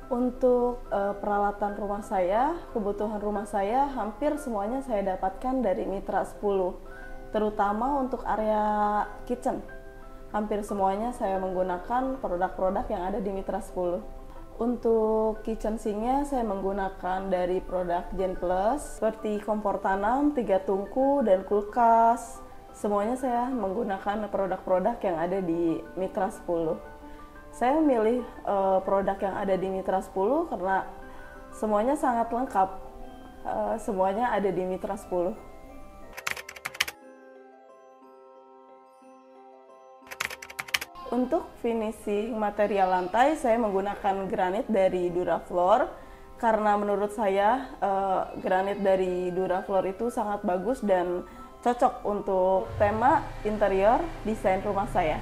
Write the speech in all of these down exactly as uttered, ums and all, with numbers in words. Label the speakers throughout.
Speaker 1: Untuk uh, peralatan rumah saya, kebutuhan rumah saya hampir semuanya saya dapatkan dari Mitra sepuluh, terutama untuk area kitchen. Hampir semuanya saya menggunakan produk-produk yang ada di Mitra sepuluh. Untuk kitchen sink-nya saya menggunakan dari produk Gen Plus seperti kompor tanam, tiga tungku, dan kulkas. Semuanya saya menggunakan produk-produk yang ada di Mitra sepuluh. Saya memilih uh, produk yang ada di Mitra sepuluh karena semuanya sangat lengkap. Uh, semuanya ada di Mitra sepuluh. Untuk finishing material lantai, saya menggunakan granit dari Durafloor karena menurut saya uh, granit dari Durafloor itu sangat bagus dan cocok untuk tema interior desain rumah saya.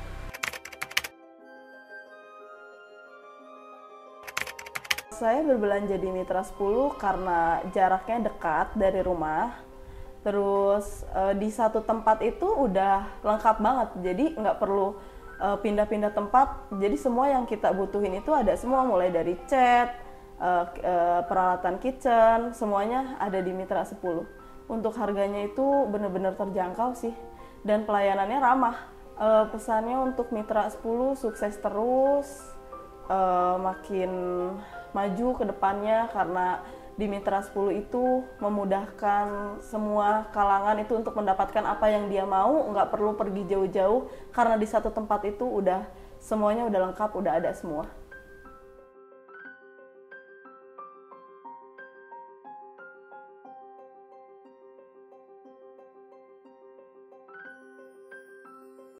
Speaker 1: Saya berbelanja di Mitra sepuluh karena jaraknya dekat dari rumah. Terus uh, di satu tempat itu udah lengkap banget, jadi nggak perlu uh, pindah-pindah tempat. Jadi semua yang kita butuhin itu ada semua, mulai dari cat, uh, uh, peralatan kitchen, semuanya ada di Mitra sepuluh. Untuk harganya itu benar-benar terjangkau sih, dan pelayanannya ramah. Uh, pesannya untuk Mitra sepuluh sukses terus, uh, makin maju ke depannya, karena di Mitra sepuluh itu memudahkan semua kalangan itu untuk mendapatkan apa yang dia mau, nggak perlu pergi jauh-jauh karena di satu tempat itu udah semuanya udah lengkap, udah ada semua.